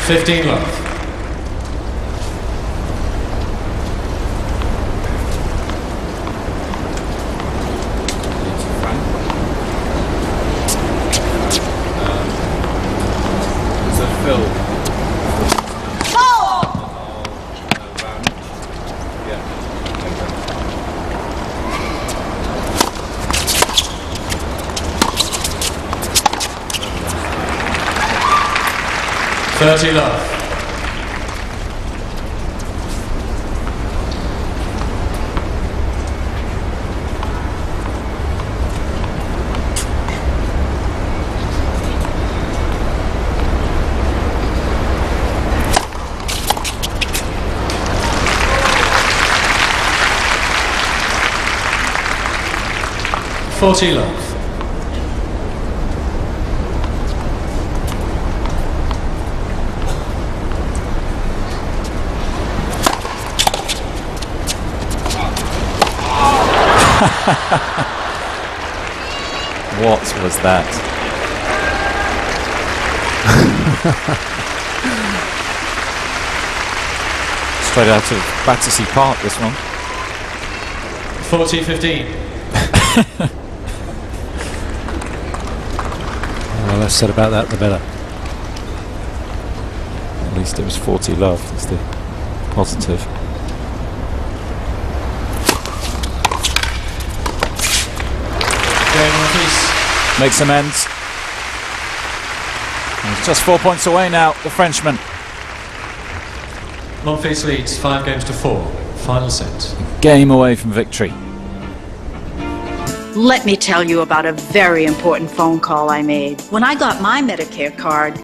15 love. Thirty love. Forty love. What was that? Straight out of Battersea Park, this one. 40-15. The less said about that, the better. At least it was 40 love. That's the positive. Makes amends. He's just 4 points away now, the Frenchman. Monfils leads 5-4. Final set. Game away from victory. Let me tell you about a very important phone call I made. When I got my Medicare card,